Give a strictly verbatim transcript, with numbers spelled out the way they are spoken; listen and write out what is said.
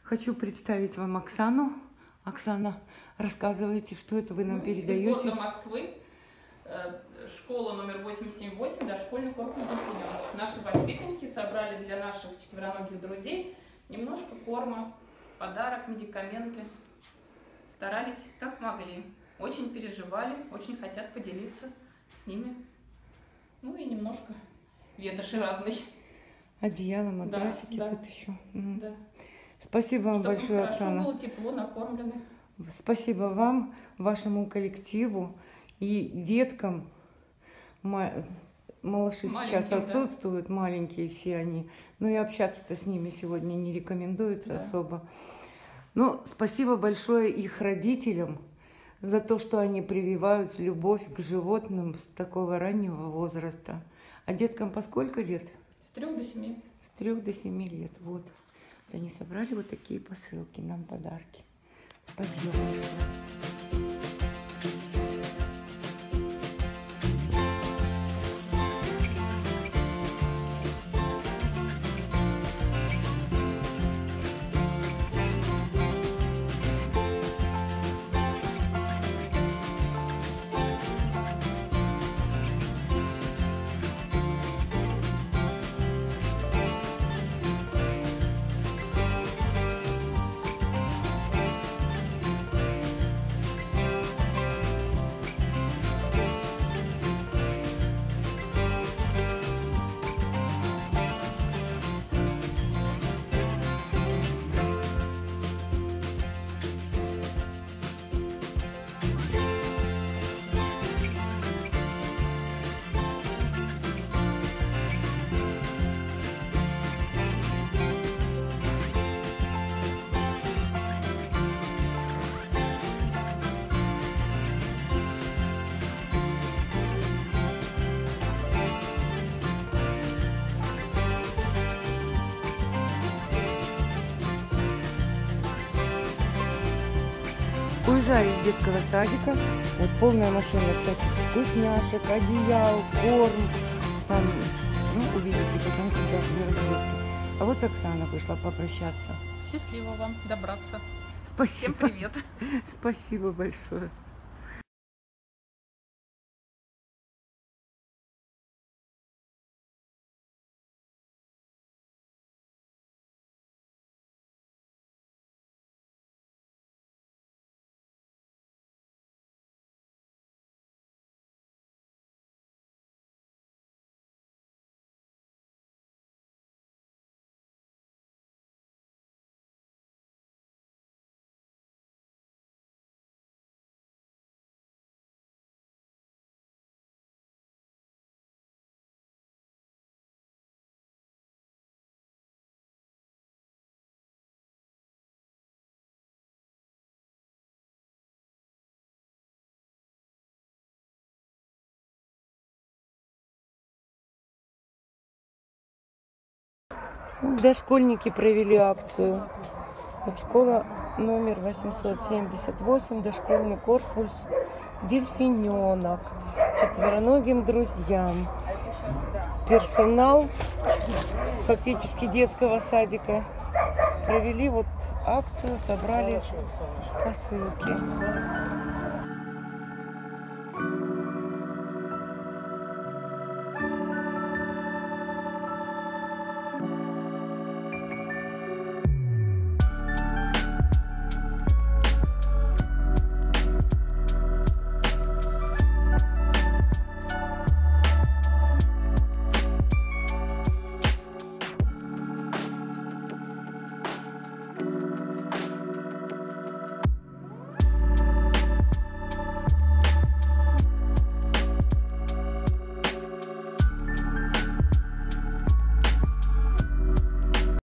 Хочу представить вам Оксану. Оксана, рассказывайте, что это вы нам Мы передаете? Из города Москвы, школа номер восемь семь восемь, дошкольный корпус Дельфиненок. Наши воспитанники собрали для наших четвероногих друзей немножко корма, подарок, медикаменты. Старались как могли. Очень переживали, очень хотят поделиться с ними. Ну и немножко ветоши разной. Одеяло, матрасики да, тут да. еще. Mm. Да. Спасибо вам Чтобы большое, хорошо Оксана. было, тепло, накормлены. Спасибо вам, вашему коллективу и деткам. Малыши Маленьким, сейчас отсутствуют, да. Маленькие все они. Но и общаться-то с ними сегодня не рекомендуется, да. Особо. Ну, спасибо большое их родителям за то, что они прививают любовь к животным с такого раннего возраста. А деткам по сколько лет? С трех до семи. С трех до семи лет. Вот. Они собрали вот такие посылки, нам подарки. Спасибо большое. Уезжаю из детского садика. Вот полная машина, кстати, вкусняшек, одеял, корм. Там, ну, увидите потом, когда в разработке. А вот Оксана вышла попрощаться. Счастливо вам добраться. Спасибо. Всем привет. Спасибо большое. Дошкольники провели акцию. Вот школа номер восемьсот семьдесят восемь, дошкольный корпус Дельфиненок. Четвероногим друзьям. Персонал фактически детского садика провели вот акцию, собрали посылки.